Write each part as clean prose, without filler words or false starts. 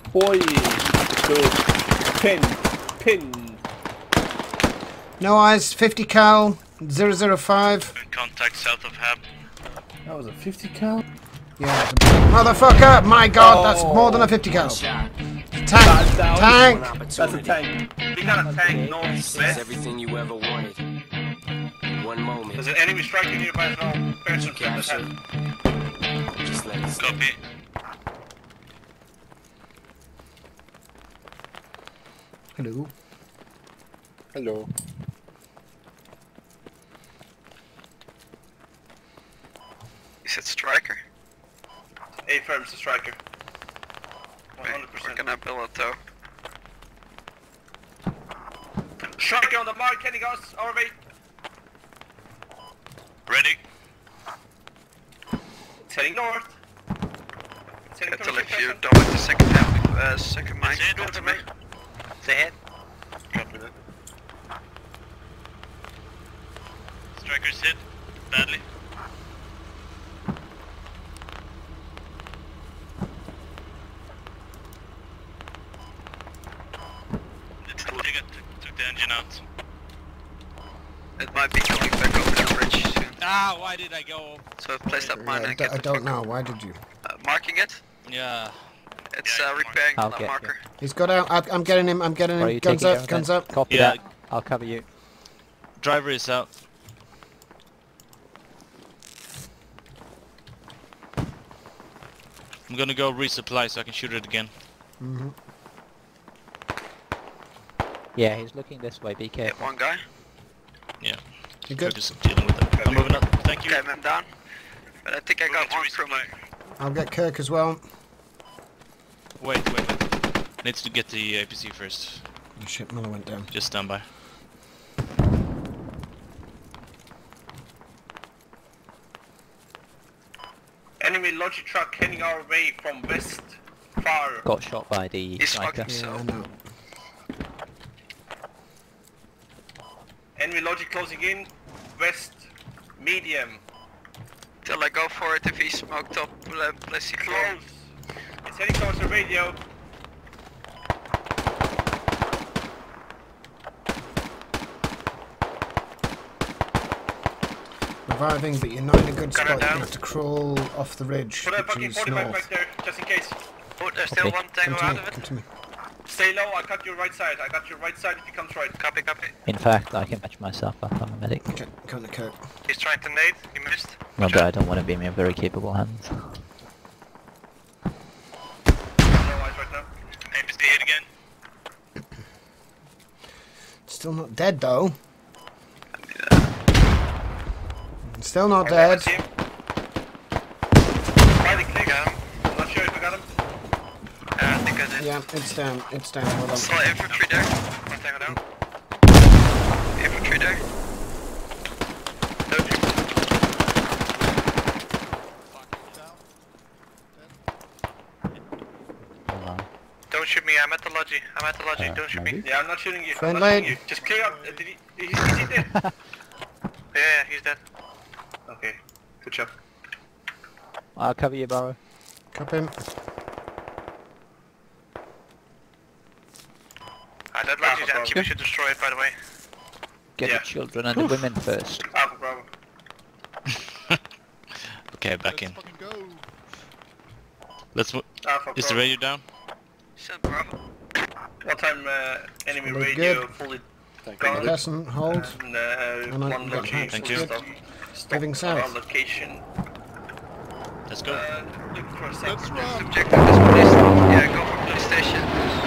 Boy, good. Pin. No eyes, 50 cal, 005. Contact south of Hab. That was a 50 cal? Yeah, motherfucker! My god, that's more than a 50 cal. Tank! Tank! That's a tank. We got a tank northwest. It's everything you ever wanted. One moment. There's an enemy striking nearby as well. Person from the Capture. tank. Just let it slip. Copy. Hello. Hello. You said striker. A firm's the striker. We're 100%. gonna build a tow. Striker on the mark, heading us, RV. Ready? It's heading north. It's heading Until towards if you your don't like the second half, second mine, it, come that's to me. Say ahead. Copy that. Strikers hit. Badly. Took the engine out. It might be coming back over that bridge soon. Ah, why did I go? So I've placed that mine and I get the don't fuck know, why did you? marking it. Yeah. It's Yeah, repairing I'll that get marker. He's got out, I'm getting him, Where are you guns taking up, over guns then? up. Copy Yeah. that. I'll cover you. Driver is out. I'm gonna go resupply so I can shoot it again. Mm-hmm. Yeah, he's looking this way. Be Hit careful. one guy. You good? Just dealing with it. I'm moving up. Thank you. Okay, man down. But I think I got one crewman. I'll get Kirk as well. Wait. Needs to get the APC first. Oh shit, Miller went down. Just stand by. Enemy logic truck heading our way from west. Far. Got shot by the He's striker. fucking Yeah, I so. know. Enemy logic closing in. West. Medium. Till I go for it if he's smoked up, place it Close. It's heading towards the radio. Reviving, but you're not in a good Got her spot. You down. have to crawl off the ridge, Put a which fucking is 45 north. back there, just in case. Oh, there's still Okay. one tango Come out to of me, it. come to me. Stay low, I got your right side. I got your right side if he comes right. Copy. In fact, I can match myself up. I'm a medic. Okay, come to Kirk. He's trying to nade, he missed. Remember, I don't want to be in my very capable hands. No eyes right now. APC hit again. Still not dead though. Still not Okay, dead. I see him. Riding click. I'm not sure if I got him. Yeah, I think I did. Yeah, it's down. It's down. Hold on. Saw infantry there. One tango down. Infantry there. Hold on. Don't shoot me, I'm at the lodgy. Don't shoot me. maybe? Yeah, I'm not shooting you. Friend I'm not shooting lane. you. Just clear up. Is he dead? Yeah, he's dead. Okay, good job. I'll cover you, Barrow. Cup him. That lodge is empty, we should destroy it by the way. Get Yeah. the children and the women first. Alpha Bravo. Okay, back in. Fucking go. Let's. Alpha Is the Bravo. radio down? Send Bravo. One time enemy Solid radio good. fully Thank gone. Lesson, hold. And And I one got lodgy. hacked. Thank you. Moving south. Our location. Let's go. Looking for a Let's second. run. Objective is police. Yeah, go for police station.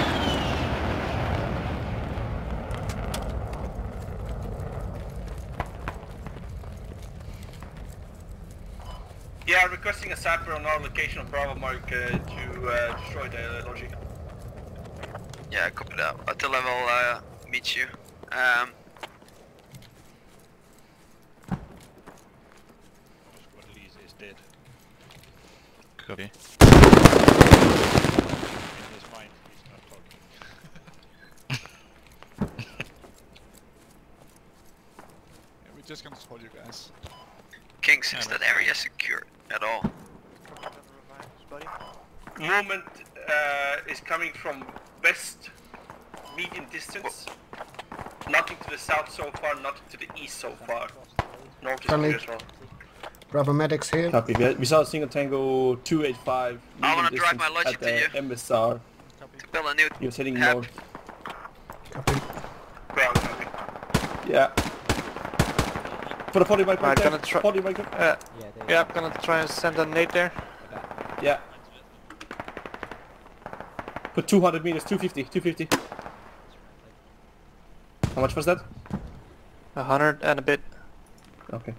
Yeah, requesting a sapper on our location on Bravo Mark to destroy the lodgy. Yeah, copy that. Until I will meet you. Is dead. Copy. He's fine. He's not talking. Yeah, we're just gonna hold you guys. Kings, is that area secure at all? Movement is coming from west, medium distance. Nothing to the south so far, nothing to the east so far. North is Friendly. clear as well. Bravo medics here. Copy. We saw a single Tango 285. I wanna medium drive my distance logic at to the MSR. To build a new He was heading Hap. north. Copy. Ground copy. Yeah. For the 40 micro. Right, gonna try- 40 micro. Yeah, I'm gonna try and send a nade there. Yeah. Put 200 meters, 250, 250. How much was that? 100 and a bit. Okay.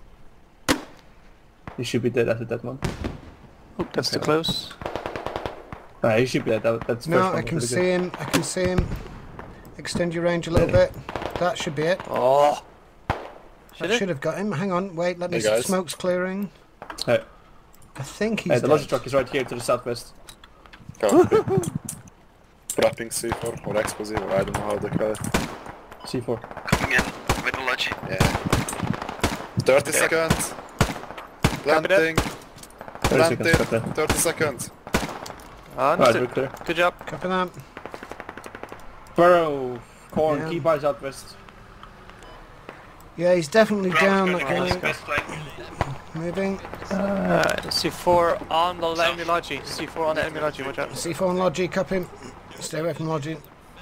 You should be dead after that one. Oh, that's too close. Ah, you should be dead. That's No, first one I was can really see him. I can see him. Extend your range a little bit. That should be it. Oh! That should have got him. Hang on, wait, let me Hey, guys. smoke's clearing. Hey, I think he's hey, the logic dead. truck is right here to the southwest. Copy. Prepping C4 or explosive, or I don't know how they call it. C4. coming in with the logi. Yeah. 30 seconds. Planting. 30 seconds, got Planted. that. 30 seconds. Ah, Alright, no, we're clear. good job. Copy that. Burrow, corn, Yeah. keep by southwest. Yeah, he's definitely down, Ground that copy. guy. West flank. Moving. C4 on the enemy logi. C4 on the enemy logi, watch out. C4 and Logi, copy him. Stay away from Logi. 8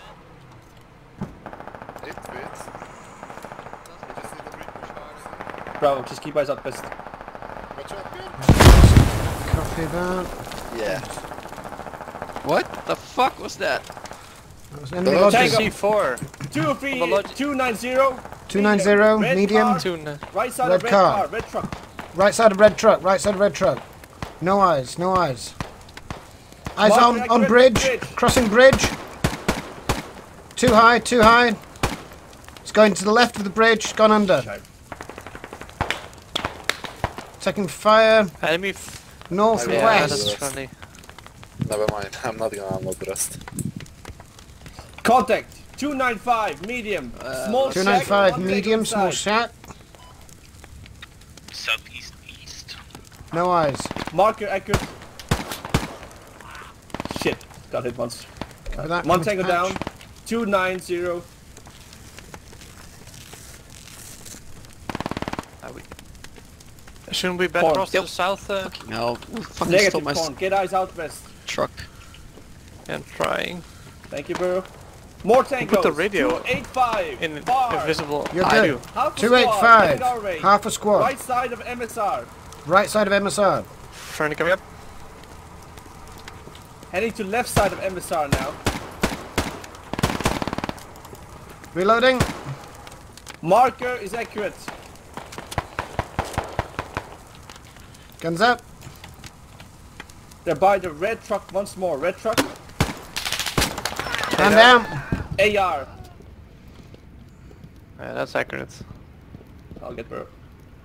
feet. You just need to breach. Bravo, just keep by southwest. Watch out, Björn. Copy that. Yeah. What the fuck was that? That was enemy Hello, Logi. Tango. C4. 290. 290, Red medium. car. Tune. Right side Red of red car. car, red truck. Right side of red truck, right side of red truck. No eyes, no eyes. Eyes Mark on accurate, bridge. bridge. Crossing bridge. Too high, too high. It's going to the left of the bridge, gone under. Shite. Taking fire, Enemy. Yeah, northwest. that's friendly. Never mind, I'm not gonna unload the rest. Contact. 295, medium. Small shack, 295 one medium, tango small side. shack. Southeast east. No eyes. Marker accurate. Shit, got hit once. Copy that. One coming to tango patch. down. 290. Shouldn't we better Corn. cross to the south No, fucking Negative stole my corn. Get eyes out west. truck. and trying? Thank you, bro. More tangos. Put the radio 285. in Far. invisible. You're I good. do. Half a squad, 285. heading our way. Half a squad. Right side of MSR. Right side of MSR. Friendly coming up. Heading to left side of MSR now. Reloading. Marker is accurate. Guns up. They're by the red truck once more. Red truck. Man down. AR. Yeah, that's accurate. I'll get bro.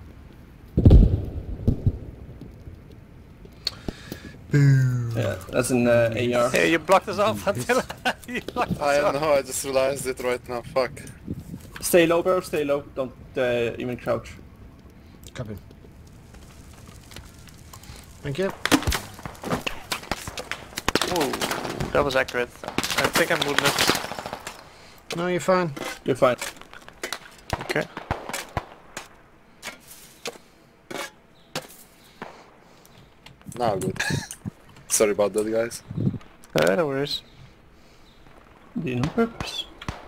Boo. Yeah, that's an AR. Hey, you blocked us off until you blocked us I off. know, I just realized it right now, fuck. Stay low, bro. Stay low. Don't even crouch. Copy. Thank you. Whoa, that was accurate. I think I'm moving it. No, you're fine. You're fine. Okay. Now good. Sorry about that, guys. No worries. Did on purpose.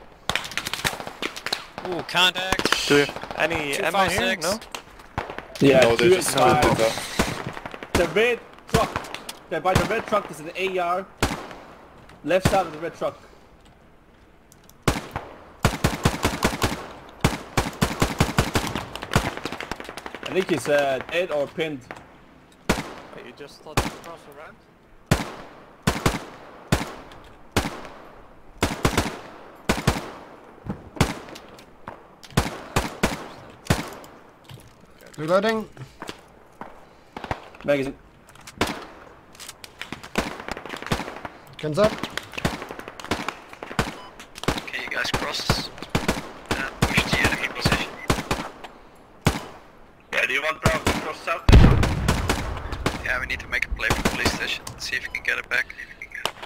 Ooh, contact. Do we have any ammo here? 256. No? Yeah, No, they just 285. split it up. The red truck. There by the red truck is an AR. Left side of the red truck. I think he's dead or pinned. Hey, you just thought to cross the ramp? Reloading. Magazine. Guns up. Okay, you guys cross. Push the enemy position. Yeah, do you want Bravo to cross south then? Yeah, we need to make a play for the police station. See if we can get it back.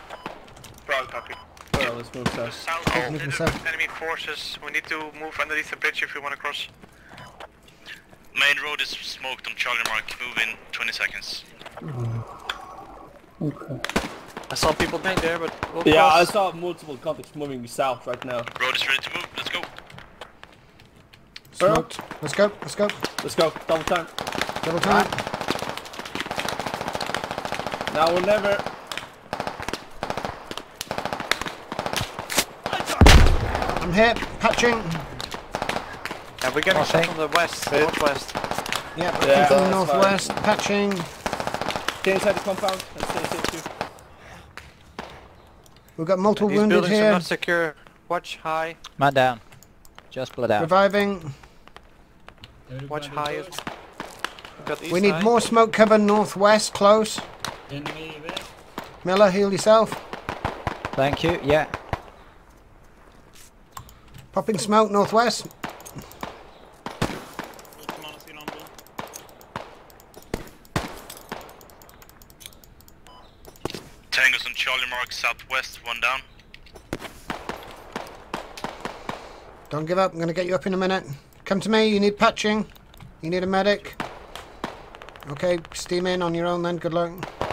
Bravo, copy. Well, let's move south. South, Moving south. Enemy forces. We need to move underneath the bridge if we want to cross. Main road is smoked on Charlie Mark. Move in 20 seconds. Okay. I saw people behind there, but we'll Yeah, I cross. saw multiple contacts moving south right now. Road is ready to move. Let's go. Smoked. Let's go. Let's go. Let's go. Double time. Double time. Now or never. I'm hit. Patching. Yeah, we're getting shot Crossing. from the west, northwest. Yep. Yeah, From the that's northwest. Patching. Stay inside the compound and stay safe too. We've got multiple These wounded buildings are here. not secure. Watch high. Man down. Just blood out. Reviving. Watch high. Got east We need high. more smoke cover northwest. Close. Miller, heal yourself. Thank you. Yeah. Popping smoke northwest. Tango's on Charlie Mark southwest. One down. Don't give up. I'm going to get you up in a minute. Come to me. You need patching. You need a medic. Okay, steam in on your own then. Good luck.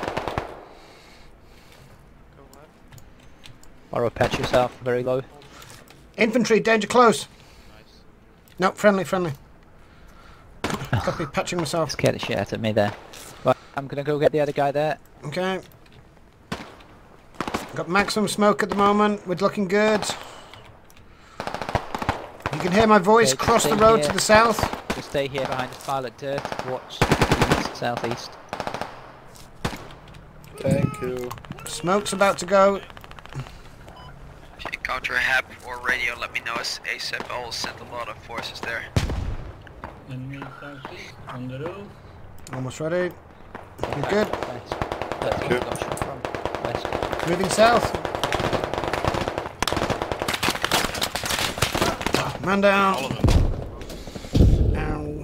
Borrow, patch yourself. Very low. Infantry, danger close. No, friendly, friendly. Copy, patching myself. Scared the shit out of me there. Right, I'm gonna go get the other guy there. Okay. Got maximum smoke at the moment. We're looking good. You can hear my voice. Okay, Cross the stay road here. to the south. Just stay here behind the pile of dirt. Watch east, southeast. Thank you. Smoke's about to go. If you encounter a HAP or radio, let me know ASAP. I will send a lot of forces there. Almost ready. You're good. West. That's where we got shot from. West. Moving south. Man down. All of them. Ow.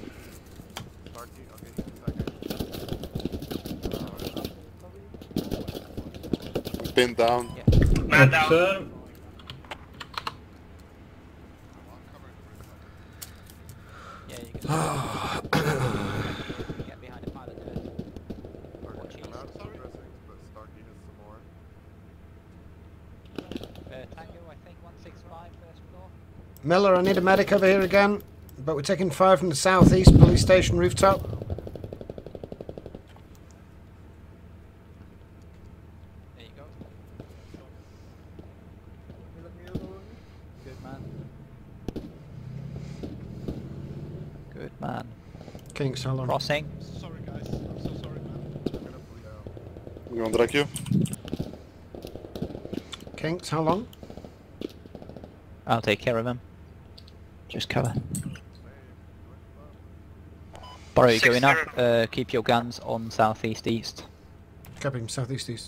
Pin down. Man down. Yeah, you can get behind a pile of dirt. Watch east. Tango, I think 165 first floor. Miller, I need a medic over here again. But we're taking fire from the southeast police station rooftop. There you go. Good man. Good man. Kings, how long? Crossing. You want drag you? Kinks, how long? I'll take care of him. Just cover. Borrow, you're going up. Keep your guns on southeast east. Copy, southeast east.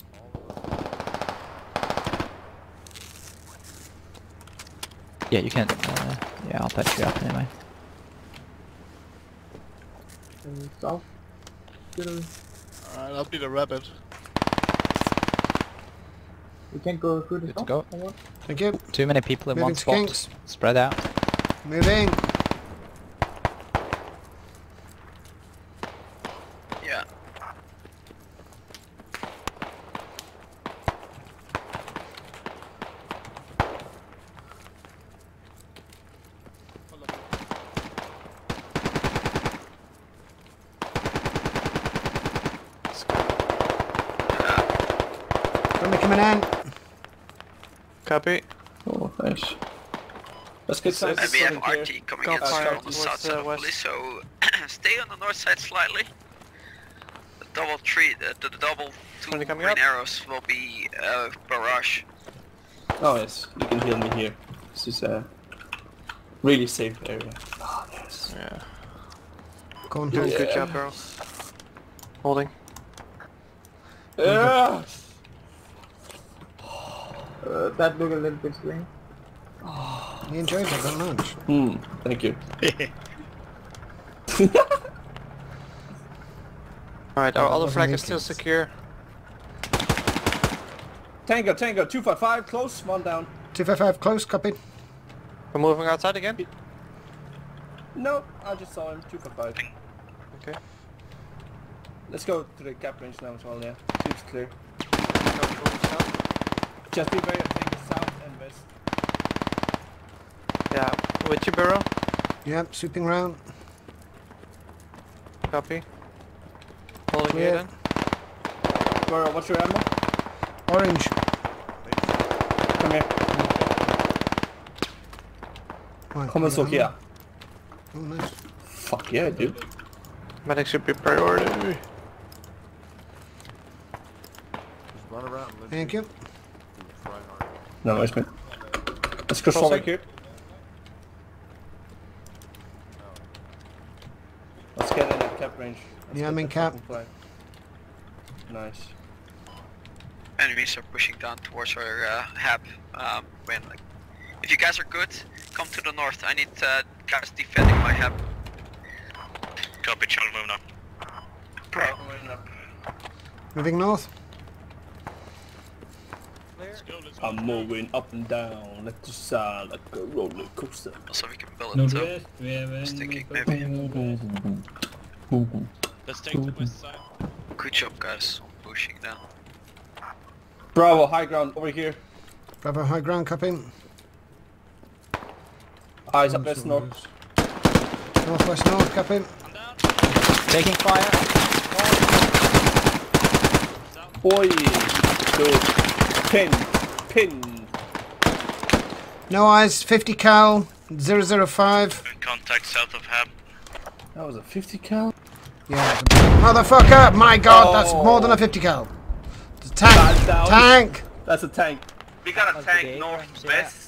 Yeah, you can. Yeah, I'll patch you up anyway. South. Alright, I'll be the rabbit. We can't go through the Good to go. Thank you. Too many people in Moving one to spot. Kinks. Spread out. Moving. Yeah. Friendly coming in. Copy. Oh, thanks. Let's get some We have RT coming in fire from the towards south side of west. police, so stay on the north side slightly. The double double two Friendly coming green up. arrows will be barrage. Oh yes, you can heal me here. This is a really safe area. Oh yes. Yeah. Go on, Doing Hank. good job, bro. Holding. That looked a little bit strange. He enjoys it that much. Thank you. Alright, our other wasn't flag me, is still kids. secure. Tango, 255, close, one down. 255 close, copied. We're moving outside again? No, I just saw him, 255. Okay. Let's go to the gap range now as well, yeah. Seems clear. Just be very attentive south and west. Yeah, with you, Burrow. Yep, sweeping round. Copy. Holding Clear. here then. Burrow, what's your ammo? Orange. Come here. Right, Come and clear soak here. Oh, nice. Fuck yeah, dude. Medic should be priority. Just run around and let's Thank you. try hard. No, it's me. Let's cross over here. Let's get in that cap range. Let's Yeah, I'm get in that cap. fucking flag. Nice. Enemies are pushing down towards our hab. When like, if you guys are good, come to the north. I need guys defending my hab. Copy, Charlie, moving up. Bro, moving up. Moving north. I'm moving up and down, left to side like a roller coaster. Also, we can build it too. Sticking maybe. Let's take the west side. Good job, guys. I'm pushing down. Bravo, high ground over here. Bravo high ground, copy. Eyes up west north. Northwest north, copy. Taking fire. Boy, good. Pin. No eyes, 50 cal, 005. In contact south of hab. That was a 50 cal? Yeah, motherfucker! My god, that's more than a 50 cal. It's a tank! That's down. Tank! That's a tank. We got a tank northwest.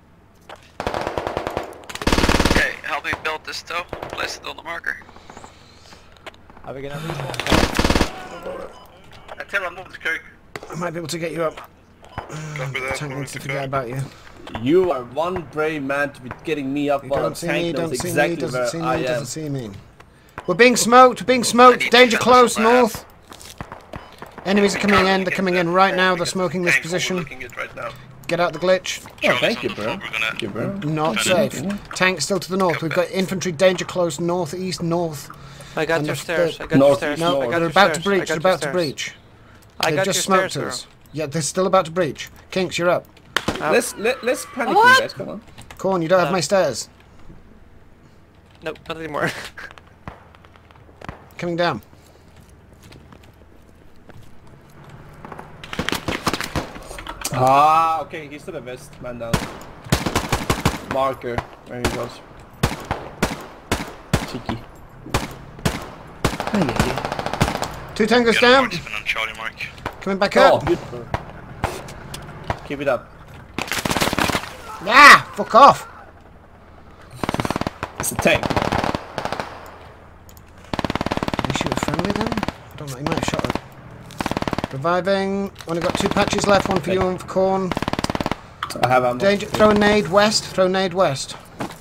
Okay, help me build this though. Place it on the marker. Are we gonna respawn? I tell him move the Kirk. I might be able to get you up. Copy that. Tank moving needs to to forget Kirk. about you. You are one brave man to be getting me up You while a don't see me, tank knows don't see me, exactly doesn't where see I me, am. doesn't see me. We're being smoked, danger close, north. Enemies are coming in, they're coming in right now, they're smoking this position. Looking at right now. Get out the glitch. Oh, thank you, bro. Thank you, bro. Not safe. Tank still to the north. We've got infantry danger close, northeast, north. I got And your the- stairs. the- I got your North, stairs. no, I got They're your about to stairs. breach, I they're got about your to stairs. breach. I They've got just your smoked stairs, us. Yeah, they're still about to breach. Kinks, you're up. Let's panic, you guys. Come on. Corn, you don't have my stairs. Nope, not anymore. Coming down. Ah, okay. He's to the west. Man down. Marker. Where he goes. Cheeky. Two tangos Got a down. marksman on Charlie Mark. Coming back Oh, up. beautiful. Keep it up. Ah, fuck off. It's a tank. Did he shoot a friendly then? I don't know, he might have shot it. Reviving. Only got two patches left, one for you, one for Corn. I have ammo. Danger, throw a nade west, throw a nade west.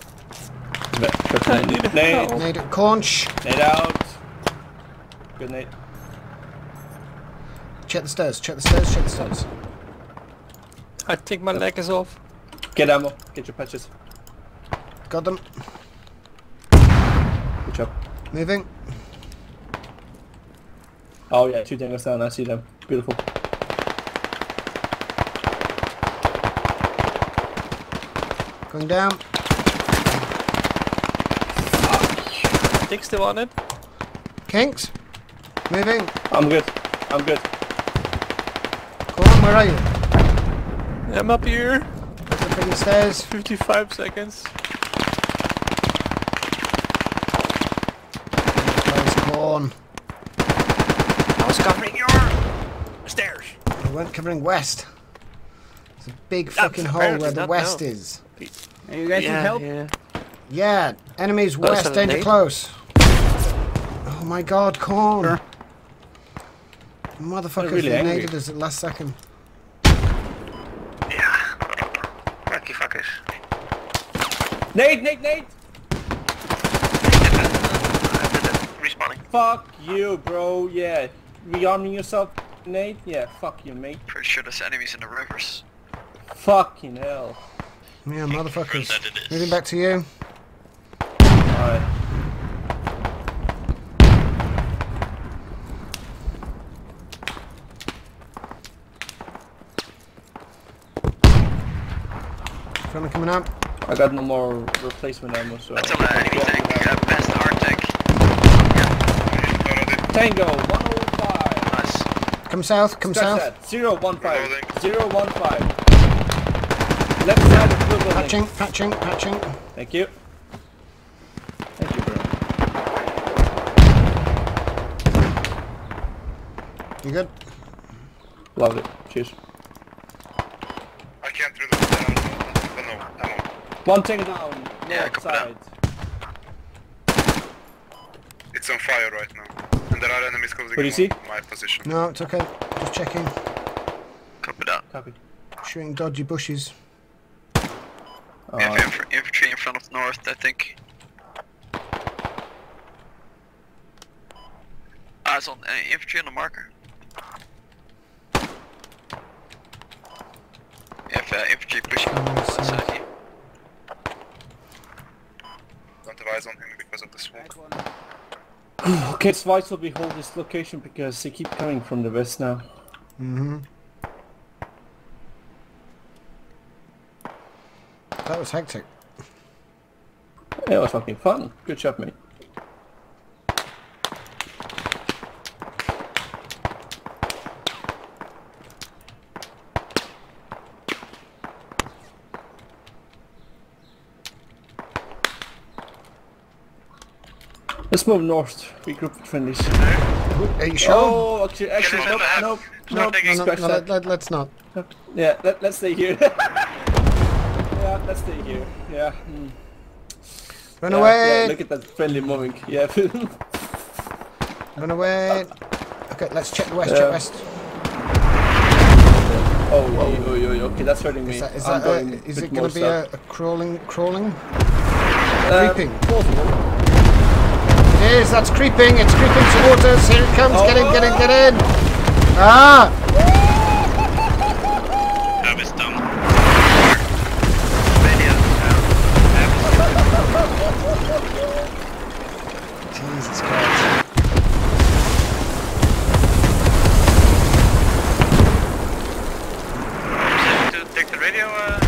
Nade. Nade at Corn, shh. Nade out. Good nade. Check the stairs, check the stairs, check the stairs. I think my leg is off. Get ammo. Get your patches. Got them. Good job. Moving. Oh yeah, two tangos down. I see them. Beautiful. Going down. Dick still on it. Kinks. Moving. I'm good. I'm good. Corn, where are you? I'm up here. Taking the stairs. 55 seconds. Where's Corn? I was covering your stairs. We weren't covering west. There's a big fucking hole apparently where the not, west no. is. You guys need help? Yeah. Yeah, enemies west, so danger nade? close. Oh my god, Corn. Sure. Motherfuckers, really they angry. naded us at last second. Yeah. Lucky fuckers. Nade, nade, nade! Respawning. Fuck you, bro. Yeah. Rearming yourself. Nate? Yeah, fuck you, mate. Pretty sure there's enemies in the rivers. Fucking hell. Yeah, motherfuckers. That it is. Moving back to you. Alright. Friendly coming up. I got no more replacement ammo, so... That's an enemy tank. Best hard tank. Tango, 105. Nice. Come south, come Scratch south. that. 015. 015. Left side of blue building. Patching, patching, patching. Thank you. Thank you, bro. You good? Love it. Cheers. I can't really down. No, ammo. One tank down. Yeah, North copy that. side. It's on fire right now. And there are enemies closing What do you in see? on my position. No, it's okay. Just checking. Copy that. Copy. Shooting dodgy bushes. We have infantry in front of the north, I think. It's on infantry on the marker. We have infantry pushing on the side here. Don't have eyes on him because of the smoke. Okay, it's vital we hold this location because they keep coming from the west now. Mm-hmm. That was hectic. It was fucking fun. Good job, mate. Let's move north. Regroup with friendlies. Are you sure? Oh, actually, nope, no, scratch that. let's not. Yeah, let's stay here. Yeah, let's stay here. Yeah. Run Yeah, away! yeah, look at that friendly moving. Yeah. Run away! Okay, let's check the west, check west. Oh, okay, that's hurting me. Is that, I'm going is with it going more to be stuff. a crawling? Creeping? Possible. It is, that's creeping, it's creeping towards us, here it comes, get in, get in, get in! Ah! Have is done. Jesus Christ. To take the radio,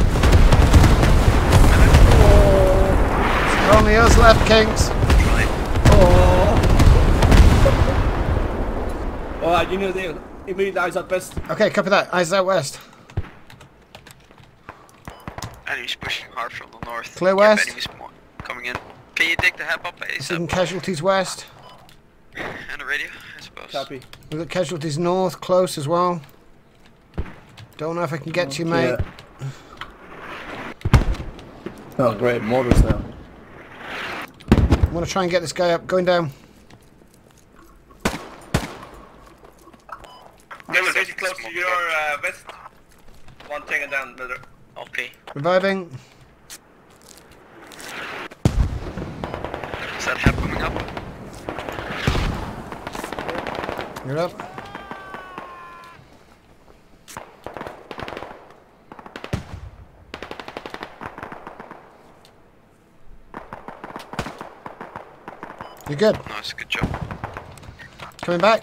Only us left, Kings. Oh, you know they immediately eyes out west. Okay, copy that, eyes out west. enemies pushing hard from the north. Clear Yep, west. enemies coming in. Can you take the hab up Seeing ASAP? casualties west. And the radio, I suppose. Copy. We've got casualties north, close as well. Don't know if I can get to you, mate. Yeah. Oh, great, mortars now. I want to try and get this guy up, going down. Miller, very close to your west. One taken down, Miller. Okay. Reviving. Is that hab coming up? You're up. You're good. Nice, good job. Coming back.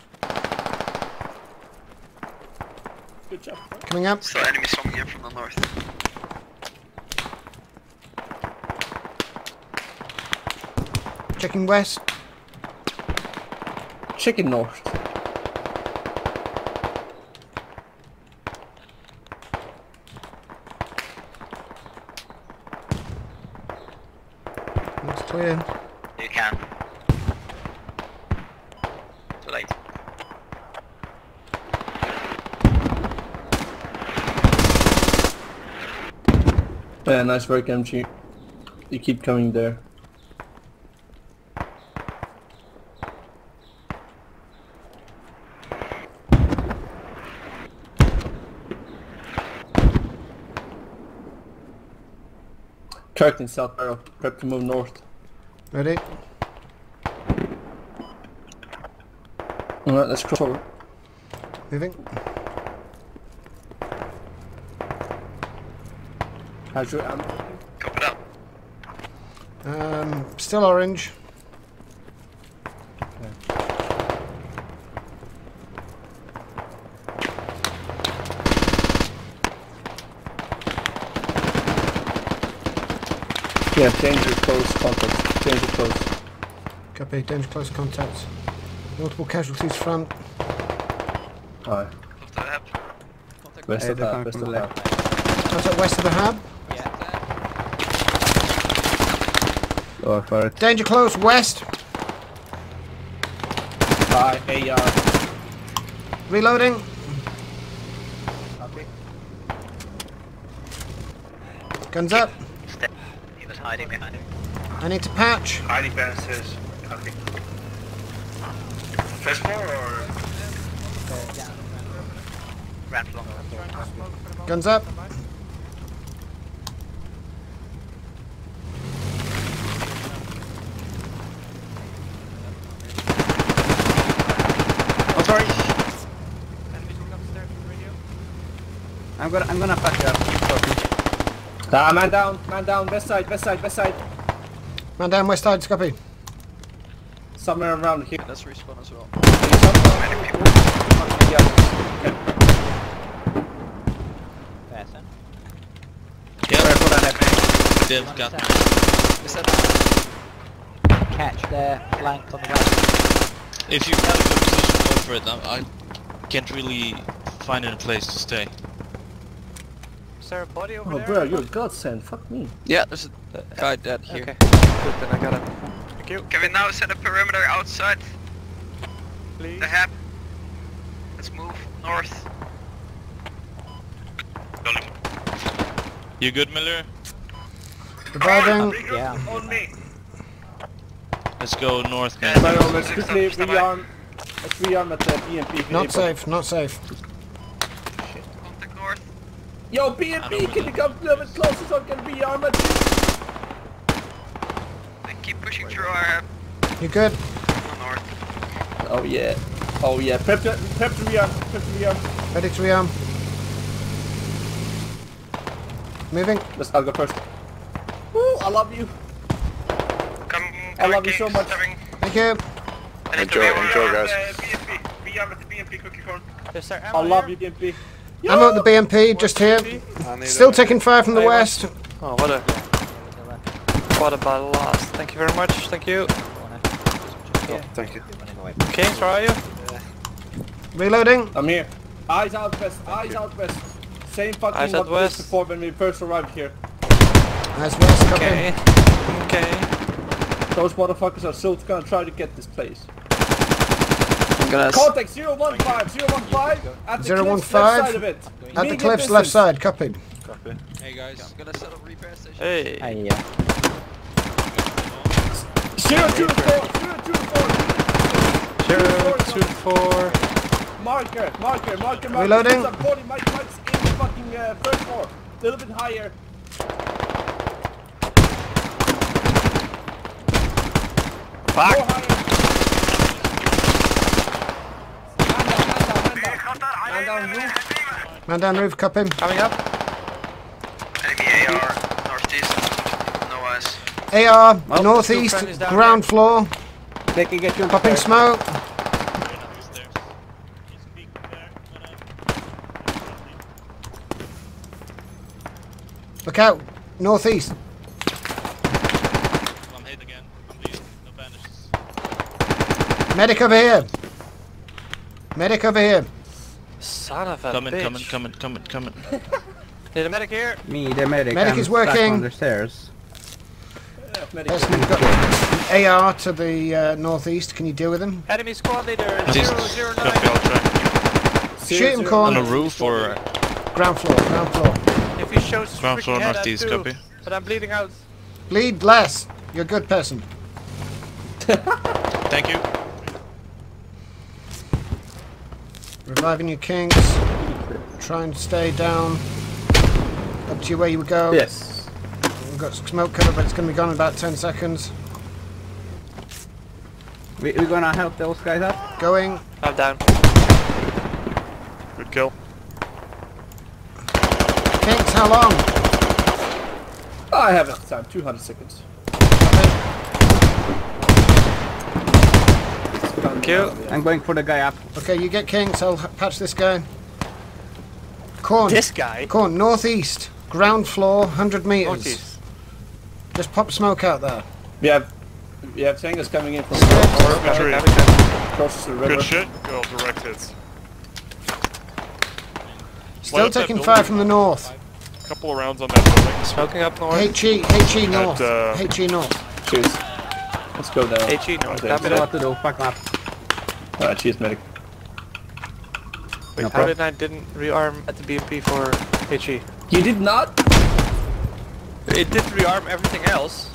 Good job. Coming up. Still enemies coming in from the north. Checking west. Chicken north. Looks clear. You can. Too late. Yeah, nice work, MG. You keep coming there. Tracked in South Barrow. Prep to move north. Ready? Alright, let's cross over. Moving. How's your ammo? Copy that. Still orange. Yeah, danger close contact. Danger close. Copy. Danger close contact. Multiple casualties front. Hi. Off the hab. West of that, west of that. Contact west of the hub. Oh, for it. Danger close west. Hi, AR. Reloading. Copy. Guns up. He was hiding behind him. I need to patch. Hiding behind stairs. Copy. First floor or? Ran for long. Guns up. Oh, sorry. I'm gonna patch you up. Man down, west side, west side, west side. Man down west side, copy. Somewhere around here. Let's respawn as well. They've got Catch there, flanked on the right. If you have a good position, go for it. I can't really find a place to stay. Is there a body over Oh, there? bro, you're a godsend. Fuck me. Yeah, there's a guy dead here. Okay. Good, then I got him. Thank you. Can we now set a perimeter outside Please. the hab? Let's move north. You good, Miller? Reviving. Yeah. On me. Let's go north, man. But let's quickly rearm. Let's rearm at the BMP. if Not you- safe, not safe. Contact north. Yo, BMP, can you come a little bit closer so I can rearm it? They keep pushing through our hab. You good? On north. Oh yeah. Oh yeah. Prep to rearm. Prep to rearm. Ready to rearm. Moving. I'll go first. Woo, I love you. I love you so much. Thank you. Enjoy, guys. BMP. Rearm at the BMP cookie corn. Is there I ammo love here? you, BMP. I'm at the BMP, just here. Still taking fire from the west. Oh, what a blast. Thank you very much. Thank you. Oh, thank you. Kings, where are you? Reloading. I'm here. Eyes out west. Eyes out west. Same fucking Eyes out what west. before when we first arrived here. Eyes west, copy. Okay. Okay. Those motherfuckers are still gonna try to get this place. I'm gonna... Contact 015, 015 at the cliff's left side of it. At the Immediate cliff's left distance. side, copied. Copy. Hey guys. I'm gonna set up repair station. Hey. Hey, 024. 024. Marker. Reloading. Some 40 Mike's in the fucking first floor. A little bit higher. Fuck. More higher. Man down roof. Man down roof, copy. Coming up. Enemy AR, northeast. No eyes. AR, Well, northeast, two friendlies down ground floor. They can get you. Popping smoke. Look out, northeast. I'm hit again. I'm bleeding. No bandages. Medic over here. Medic over here. Son of a Coming. bitch. Need a medic here. Me, the medic. Medic I'm is stuck working. on the stairs. Yes, we've got an AR to the northeast. Can you deal with him? Enemy squad leader Please. 009. Copy, I'll try. Shoot him, On corn. the roof or Ground floor, ground floor. If he shows ground floor freaking head, I northeast, do. copy. But I'm bleeding out. Bleed less. You're a good person. Thank you. Reviving your kings. Try and stay down. Up to you where you would go. Yes. We've got smoke cover, but it's going to be gone in about 10 seconds. We're gonna help those guys up. Going. I'm down. kill. Kinks, how long? I have enough time. 200 seconds. Kill. I'm going for the guy up. Okay, you get Kinks, I'll patch this guy. Corn. This guy? Corn, northeast. Ground floor, 100 meters. Northeast. Just pop smoke out there. We have tankers coming in from Tree. across the river. Good shit. Go direct hits. Still Light up that taking building. fire from the north. Couple of rounds on that building. Smoking up north. HE north. HE north. Cheers. Let's go down. HE north. Okay, I Copy don't know that. what to do. Fuck up. Alright, cheers, medic. Wait, No how problem. did I didn't rearm at the BMP for HE? You did not? It did rearm everything else.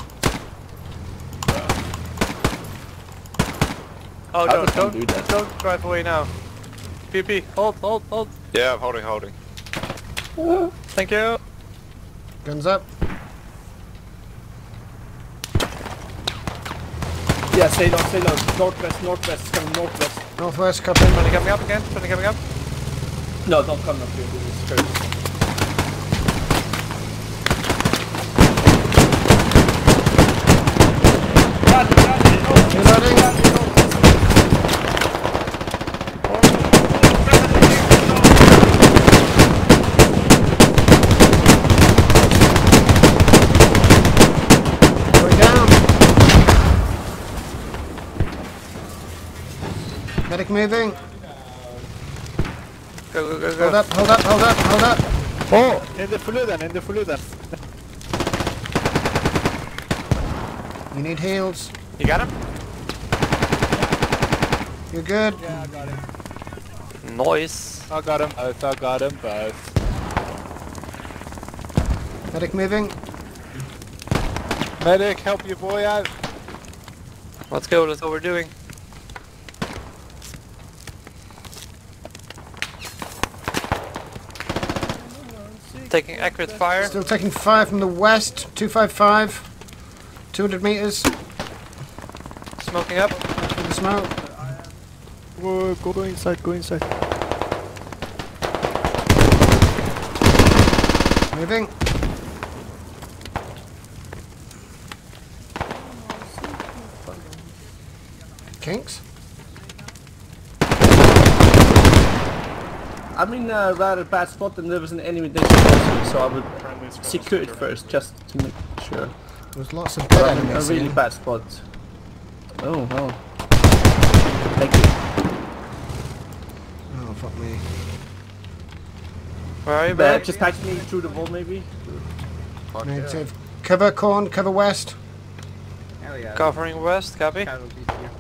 Oh How no, does one do that? don't drive away now. BMP, hold. Yeah, I'm holding. Thank you. Guns up. Yeah, stay low. Northwest, it's coming northwest. Northwest, copy. Friendly coming up again, friendly coming up. No, don't come up here, this is crazy. Reloading. Going down. Medic moving. Go. Hold up. Oh, in the fluiden. You need heals. You got him? You're good. Yeah, I got him. Noise. I got him both. Medic moving. Medic, help your boy out. Let's go, that's what we're doing. Taking accurate fire. Still taking fire from the west. 255. 200 meters. Smoking up. With the smoke. Whoa, go inside. Moving. Kinks. I'm in a rather bad spot and there was an enemy there, so I would secure it first, just to make sure. There's lots of dead I'm in a enemies really here. bad spot. Oh, no. Thank you. Oh, fuck me. Where are you, But babe? just patch me through the wall, maybe? Negative. Cover, corn, cover west. Hell yeah. Covering west, copy. Casualties here.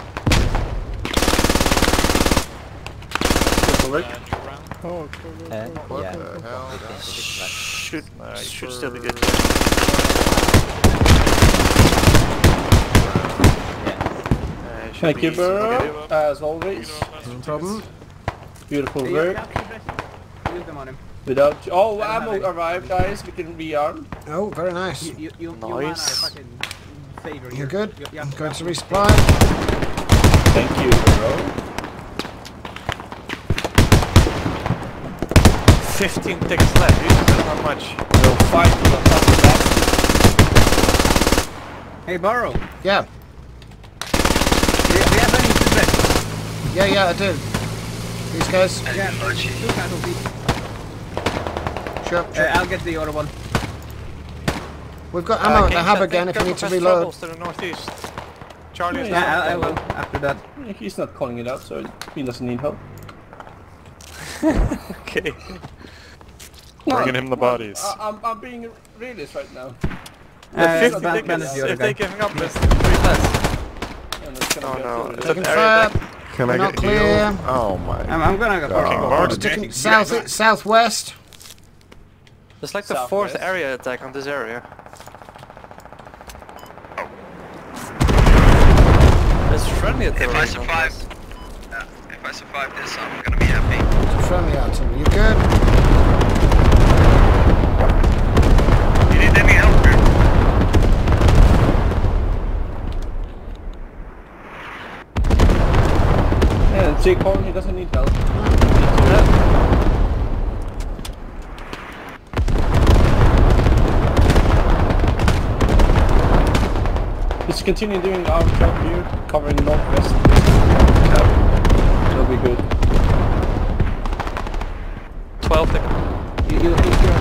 Good work. Oh, Yeah. Should still be good. Thank you, bro. As always. No problem. Beautiful Hey, work. Use them on him. Without... Oh, ammo arrived, guys. We can rearm. Oh, very nice. You man are Nice. fucking savior here. You're good. Yeah, I'm going yeah. to resupply. Thank you, bro. 15 ticks left, dude. That's not much. We'll fight to the top of that. Hey, Burrow. Yeah. Do you have any feedback? Yeah, I do. These guys. Yeah, 2 casualties. Sure. I'll get the other one. We've got ammo at the Kings, hub I again think if you need to Gurkha reload. troubles to the northeast. Charlie is Yeah, not. I will after that. He's not calling it out, so he doesn't need help. Okay. Bringing him the bodies. I'm being a realist right now. Uh, 50 Bandit tickets, the other if they're guy. giving up, it's 3 less. And it's gonna Oh be no, up to it's the- an Taking area fire. attack. Can We're not clear. Oh my I'm gonna go Fucking for Martin. Taking southwest. It's like the Southwest. 4th area attack on this area. It's friendly at the If I survive, if I survive this, I'm gonna be happy. Friendly artillery. You good? You need any help here? Yeah, Jake Horn, he doesn't need help. Just continue doing our job here, covering northwest. It'll be good. 12 seconds. You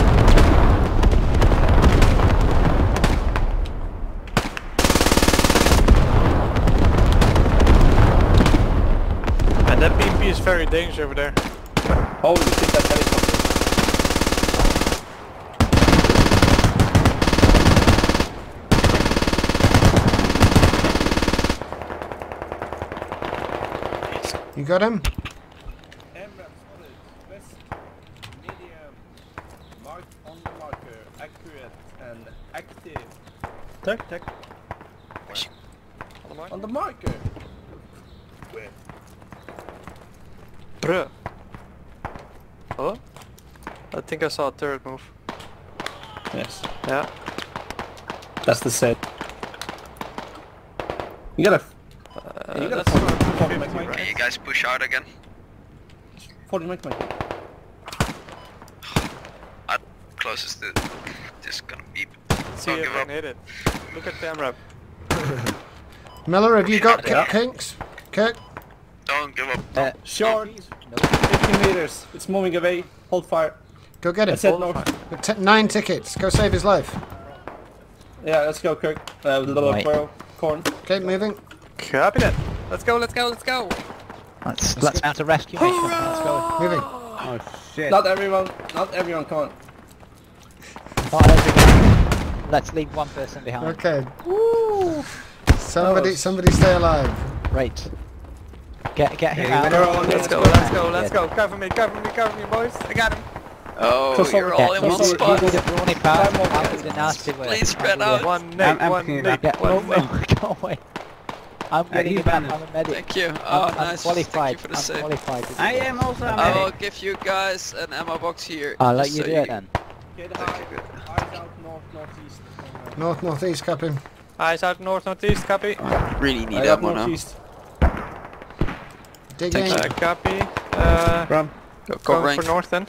And that BP is very dangerous over there. Holy shit, that helicopter. You got him? MRAP spotted. West, medium, marked on the marker, accurate and active. Tech. On the marker. Where? Bruh. Oh? I think I saw a turret move. Yes. Yeah. That's the set. You gotta. You gotta. That's 40 50, Mike. Can you guys push out again? 40 Mike. I'm closest to just gonna beep. See Don't if give I up. can hit it. Look at the MRAP. Miller, have you got Yeah. kinks? Kirk? Don't give up. Short. 15 meters. It's moving away. Hold fire. Go get I him. said north. Got 9 tickets. Go save his life. Yeah, let's go, Kirk. The little Right. Aquaro corn. Okay, moving. Copy that. Let's go, let's go, let's go. Let's mount a rescue mission. Let's go. Moving. Oh shit. Not everyone, come on. Not everyone. Let's leave one person behind. Okay. Somebody stay alive. Right. Get him Yeah, out. Let's go, let's go, let's go. Cover me, boys. I got him. Oh, Cross you're over. all in Cross one over. spot. You do the brawny part. Time over. I'll do the nasty way. Please spread I'll do out. the- One I'm nade, one picking it nade, Yeah, one nade. go away. I'm getting he's him out. done I'm a medic. Thank you. Oh, I'm nice. qualified. Thank you for the I'm save. qualified. I am also a I'll medic. give you guys an ammo box here. I'll let just you so do it then. Get high. Eyes out north, northeast. Northeast, copy. Eyes out north, northeast, copy. Really need Eyes out ammo now. northeast. Digging. Copy. Ram. Go Going rank. for north then.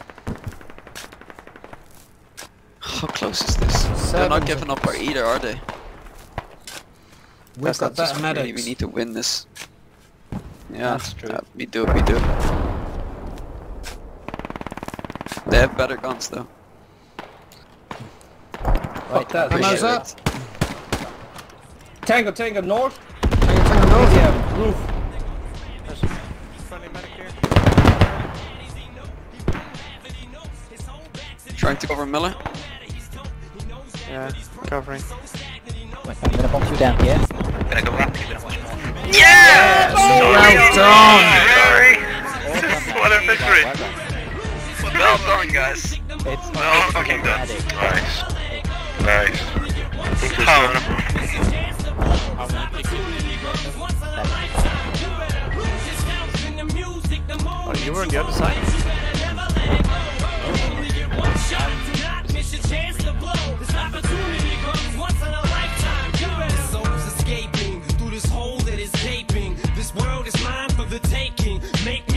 How close is this? They're not 7 giving up either, are they? We've got better Really, medics. we need to win this. Yeah, That's true. we do. They have better guns though. Fuck that. Ammo's Appreciate up. it. Tango north. Tango north. Yeah, roof. Friendly medic here. Trying to cover Miller. Yeah, covering. Wait, I'm gonna bomb you down here. Yeah! Well done. What a victory! Well done, guys. It's Well fucking done. medic. Nice. Oh, you were on the other side. Escaping through this hole that is gaping. This world is mine for the taking. Make me